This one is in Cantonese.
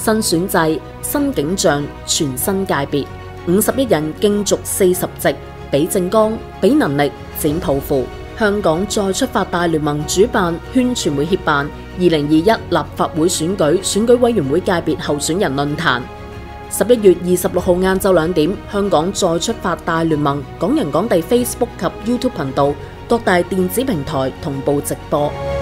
新選制、新景象、全新界別，51人競逐40席，比政綱、比能力，展抱負。香港再出發大聯盟主辦，圈傳媒協辦2021立法會選舉委員會界別候選人論壇。11月26號晏晝2點，香港再出發大聯盟港人港地 Facebook 及 YouTube 頻道各大電子平台同步直播。